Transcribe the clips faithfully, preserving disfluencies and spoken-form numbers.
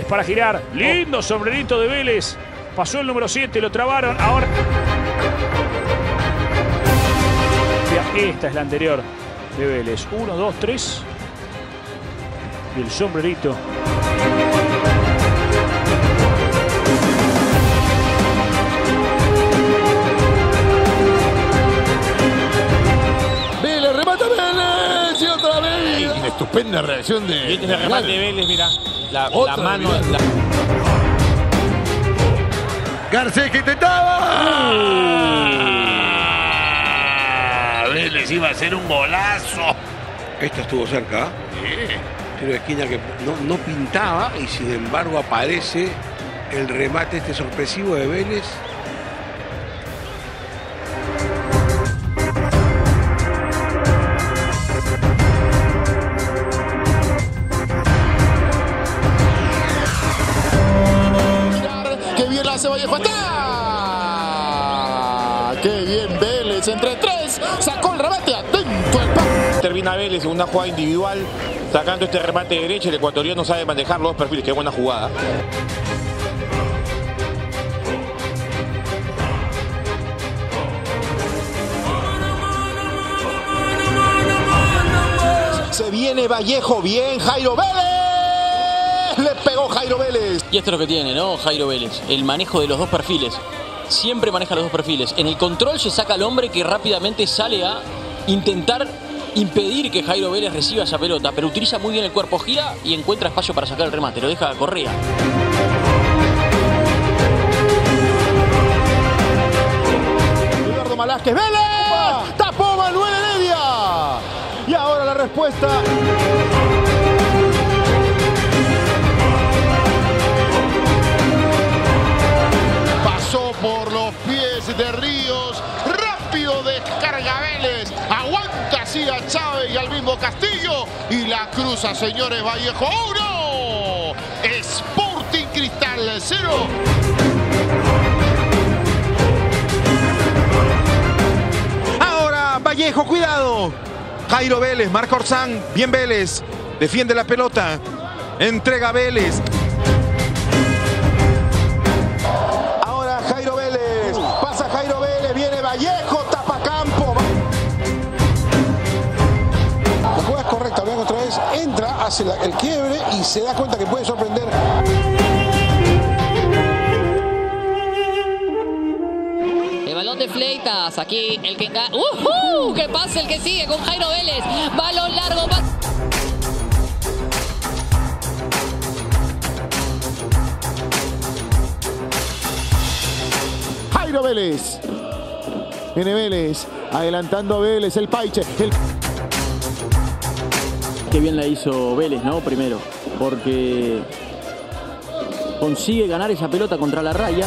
para girar. Lindo sombrerito de Vélez. Pasó el número siete, lo trabaron. Ahora... Esta es la anterior de Vélez. Uno, dos, tres. Y el sombrerito. Vélez, remata Vélez. Y otra vez. Y una estupenda reacción de... Y este es el remate de Vélez, mira. La, la mano... La... Garcés que intentaba. ¡Ah! Vélez iba a hacer un golazo. Esta estuvo cerca. Sí. Tiro de esquina que no, no pintaba y sin embargo aparece el remate este sorpresivo de Vélez. ¡Qué bien la hace Vallejo! ¡Está! ¡Qué bien Vélez! Entre tres, sacó el remate atento el palo. Termina Vélez en una jugada individual, sacando este remate de derecha. El ecuatoriano sabe manejar los dos perfiles. Qué buena jugada. Se viene Vallejo, bien Jairo Vélez. Le pegó Jairo Vélez. Y esto es lo que tiene, ¿no? Jairo Vélez. El manejo de los dos perfiles. Siempre maneja los dos perfiles. En el control se saca al hombre que rápidamente sale a intentar impedir que Jairo Vélez reciba esa pelota, pero utiliza muy bien el cuerpo, gira y encuentra espacio para sacar el remate, lo deja a Correa. Eduardo Malásquez, Vélez, tapó Manuel Heredia. Y ahora la respuesta. Pasó por los pies de Ríos, rápido descarga Vélez, aguanta así a Chávez y al mismo Castillo y la cruza, señores. Vallejo uno, Sporting Cristal cero. Ahora Vallejo, cuidado. Jairo Vélez, marca Orsán, bien Vélez, defiende la pelota, entrega Vélez. Ahora Jairo Vélez, pasa Jairo Vélez, viene Vallejo, tapa campo. La jugada es correcta, vean otra vez, entra, hace la, el quiebre y se da cuenta que puede sorprender. El balón de Fleitas, aquí el que engaña. ¡Uh! ¡Que pase el que sigue con Jairo Vélez! Balón largo, va. Jairo Vélez. Viene Vélez, adelantando a Vélez, el Paiche. El... Qué bien la hizo Vélez, ¿no? Primero, porque consigue ganar esa pelota contra la raya.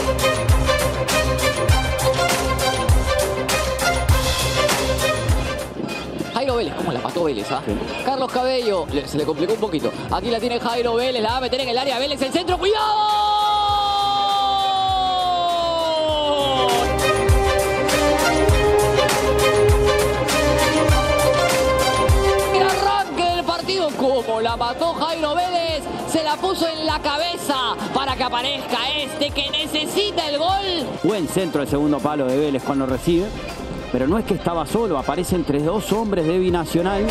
Jairo Vélez, ¿cómo la pató Vélez? ¿Ah? Sí. Carlos Cabello, le, se le complicó un poquito. Aquí la tiene Jairo Vélez, la va a meter en el área. Vélez, el centro, ¡cuidado! Como la mató Jairo Vélez, se la puso en la cabeza para que aparezca este que necesita el gol. Buen centro el segundo palo de Vélez cuando recibe, pero no es que estaba solo, aparece entre dos hombres de Binacional.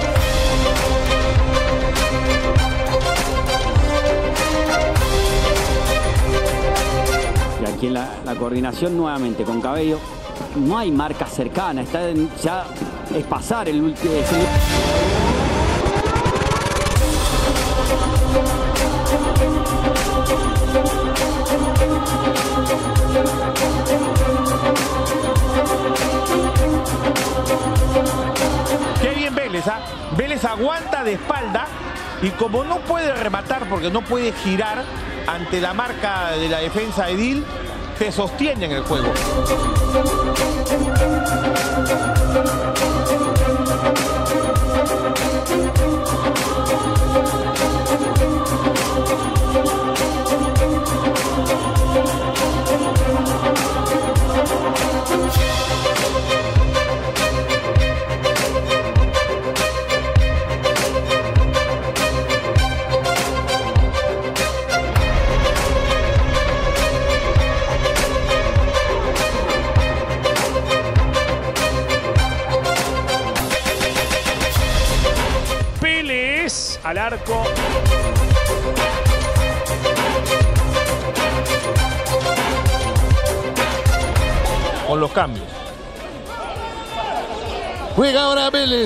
Y aquí en la, la coordinación nuevamente con Cabello. No hay marca cercana, está en, ya es pasar el último. Qué bien Vélez, ¿ah? Vélez aguanta de espalda y como no puede rematar porque no puede girar ante la marca de la defensa de Edil, se sostiene en el juego. arco. Con los cambios. Juega ahora Vélez.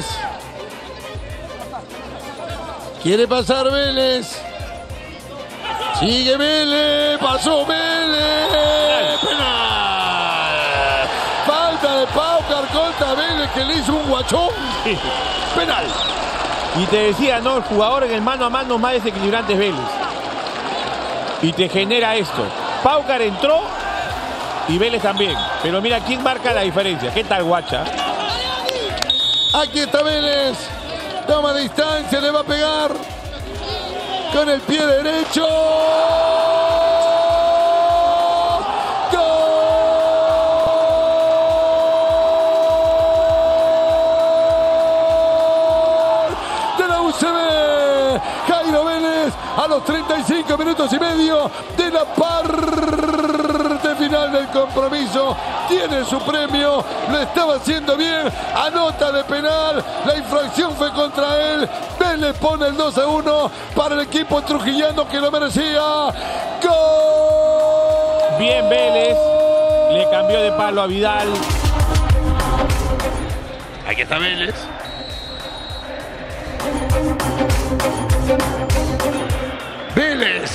Quiere pasar Vélez. Sigue Vélez. Pasó Vélez. Penal. Falta de Paucar contra Vélez que le hizo un guachón. Sí. Penal. Y te decía, no, el jugador en el mano a mano más desequilibrante es Vélez. Y te genera esto. Paucar entró y Vélez también. Pero mira, ¿quién marca la diferencia? ¿Qué tal, guacha? Aquí está Vélez. Toma distancia, le va a pegar. Con el pie derecho. Jairo Vélez a los treinta y cinco minutos y medio de la parte final del compromiso. Tiene su premio, lo estaba haciendo bien, anota de penal, la infracción fue contra él. Vélez pone el dos a uno para el equipo trujillano que lo merecía. ¡Gol! Bien Vélez, le cambió de palo a Vidal. Aquí está Vélez. Vélez.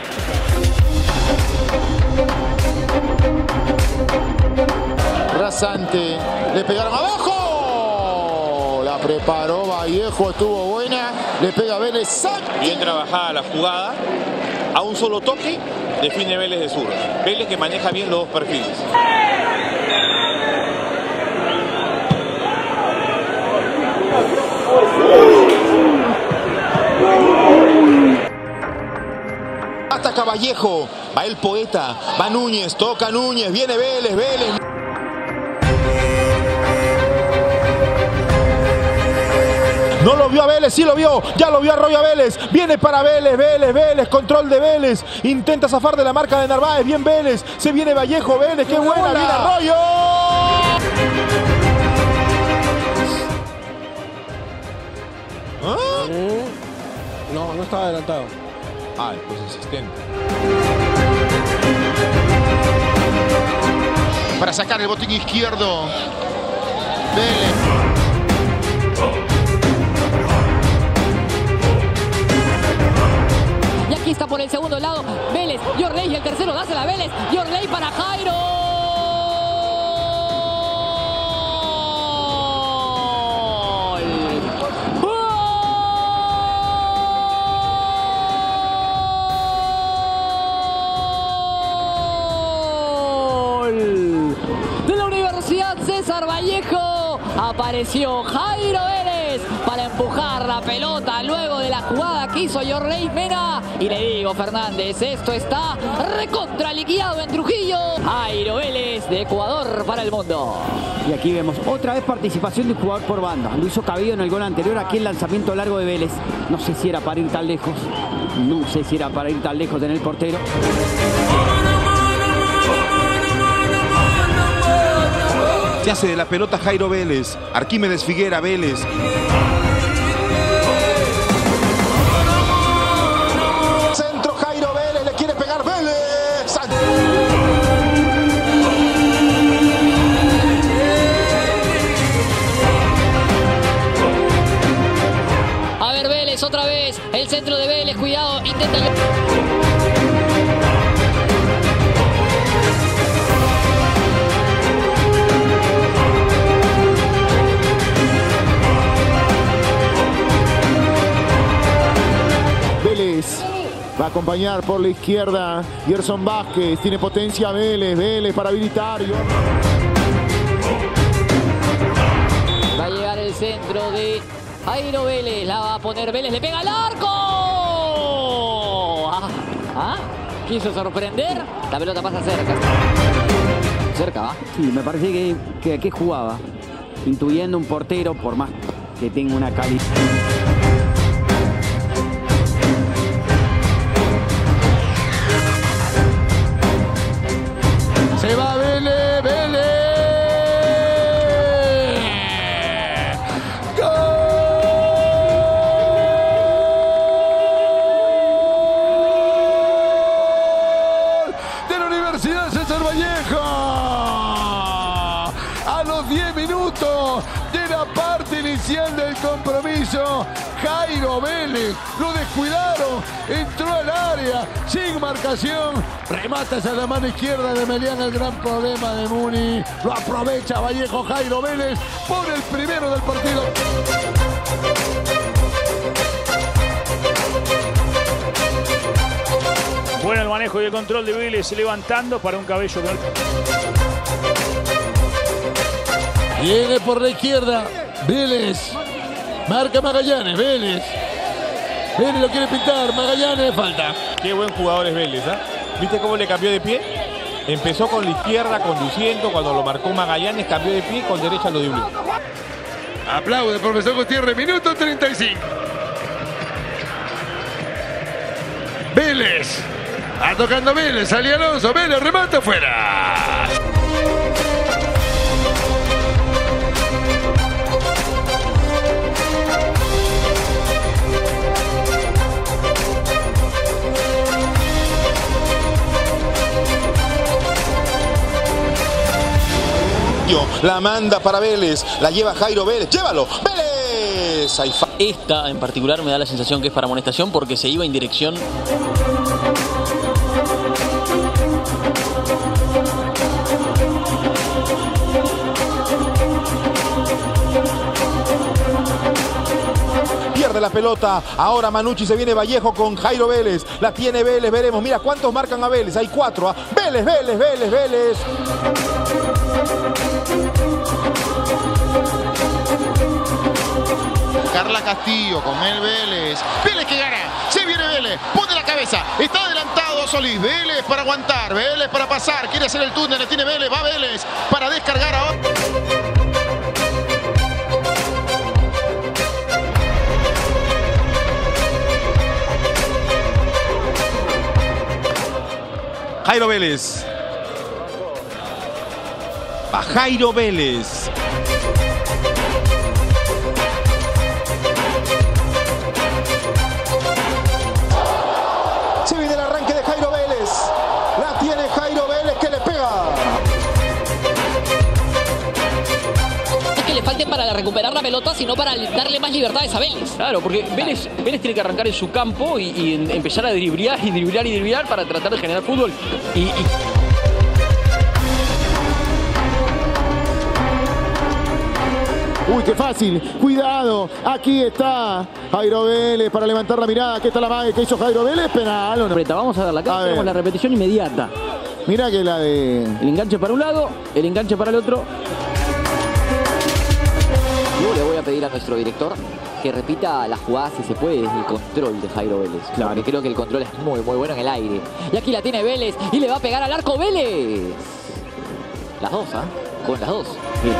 Rasante, le pegaron abajo. La preparó Vallejo, estuvo buena. Le pega Vélez. Bien trabajada la jugada. A un solo toque define Vélez de sur. Vélez que maneja bien los dos perfiles. Ataca Vallejo, va el poeta, va Núñez, toca Núñez, viene Vélez, Vélez. No lo vio a Vélez, sí lo vio, ya lo vio Arroyo a Vélez, viene para Vélez, Vélez, Vélez, control de Vélez, intenta zafar de la marca de Narváez, bien Vélez, se viene Vallejo, Vélez, qué buena, viene Arroyo. ¿Ah? No, no estaba adelantado. Ah, pues asistente. Para sacar el botín izquierdo. Vélez. Y aquí está por el segundo lado Vélez. Yorley y el tercero dásela a Vélez. Yorley para Jairo. César Vallejo, apareció Jairo Vélez para empujar la pelota luego de la jugada que hizo Yorley Mena. Y le digo, Fernández, esto está recontraliqueado en Trujillo. Jairo Vélez de Ecuador para el mundo. Y aquí vemos otra vez participación de un jugador por banda. Lo hizo Cabello en el gol anterior, aquí el lanzamiento largo de Vélez. No sé si era para ir tan lejos, no sé si era para ir tan lejos en el portero. Se hace de la pelota Jairo Vélez, Arquímedes Figuera Vélez. Centro Jairo Vélez, le quiere pegar Vélez. A ver Vélez otra vez, el centro de Vélez, cuidado, intenta... Va a acompañar por la izquierda Gerson Vázquez, tiene potencia Vélez, Vélez para habilitar. Va a llegar el centro de Jairo Vélez, la va a poner Vélez, le pega al arco. Ah, ah, quiso sorprender, la pelota pasa cerca. Cerca, ¿va? Sí, me parece que, que aquí jugaba, intuyendo un portero, por más que tenga una calidad. Se va Vélez, Vélez. ¡Gol! inicial del compromiso. Jairo Vélez lo descuidaron, entró al área sin marcación, remata hacia la mano izquierda de Melián. El gran problema de Muni, lo aprovecha Vallejo. Jairo Vélez pone el primero del partido. Bueno el manejo y el control de Vélez, levantando para un cabello. Viene por la izquierda Vélez, marca Magallanes. Vélez Vélez lo quiere pintar, Magallanes, falta. Qué buen jugador es Vélez, ¿ah? ¿eh? ¿Viste cómo le cambió de pie? Empezó con la izquierda conduciendo, cuando lo marcó Magallanes cambió de pie, con derecha lo dribló. Aplaude, profesor Gutiérrez, minuto treinta y cinco. Vélez, va tocando Vélez, salía Alonso, Vélez, remata fuera. La manda para Vélez, la lleva Jairo Vélez, llévalo, Vélez. Ahí fa Esta en particular me da la sensación que es para amonestación porque se iba en dirección. Pierde la pelota, ahora Manucci, se viene Vallejo con Jairo Vélez, la tiene Vélez, veremos, mira cuántos marcan a Vélez, hay cuatro, ¿eh? Vélez, Vélez, Vélez, Vélez. Carla Castillo con Mel Vélez. Vélez que gana. Se viene Vélez. Pone la cabeza. Está adelantado Solís. Vélez para aguantar. Vélez para pasar. Quiere hacer el túnel. Le tiene Vélez. Va Vélez para descargar ahora. Jairo Vélez. Va Jairo Vélez. Se viene el arranque de Jairo Vélez. La tiene Jairo Vélez que le pega. Es que le falte para recuperar la pelota, sino para darle más libertades a Vélez. Claro, porque Vélez, Vélez tiene que arrancar en su campo y, y empezar a driblar y driblar y driblar para tratar de generar fútbol. Y, y... Uy, qué fácil. Cuidado. Aquí está Jairo Vélez para levantar la mirada. Aquí está la magia que hizo Jairo Vélez. Penal o no. Vamos a ver, acá tenemos la repetición inmediata. Mira que la de... El enganche para un lado, el enganche para el otro. Yo le voy a pedir a nuestro director que repita la jugada si se puede desde el control de Jairo Vélez. Claro. Porque creo que el control es muy, muy bueno en el aire. Y aquí la tiene Vélez y le va a pegar al arco Vélez. Las dos, ¿ah? ¿eh? Con las dos. Bien.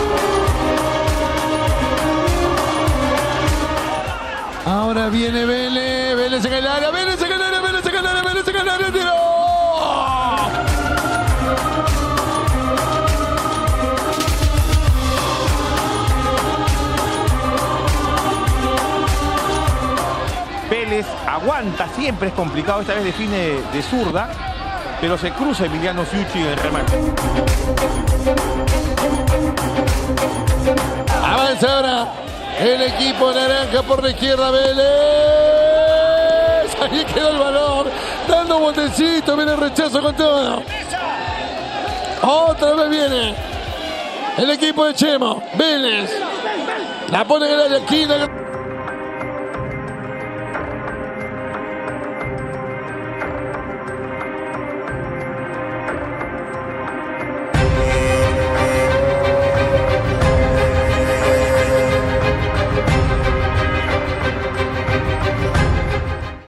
Ahora viene Vélez, Vélez en el área, Vélez en el área, Vélez en el área, Vélez en el área, tiró. Vélez aguanta, siempre es complicado, esta vez define de zurda, pero se cruza Emiliano Fiucci en el remate. Avanza ahora el equipo naranja por la izquierda, Vélez. Ahí quedó el balón, dando botecito, viene el rechazo con todo. Otra vez viene el equipo de Chemo, Vélez. La pone en el área esquina.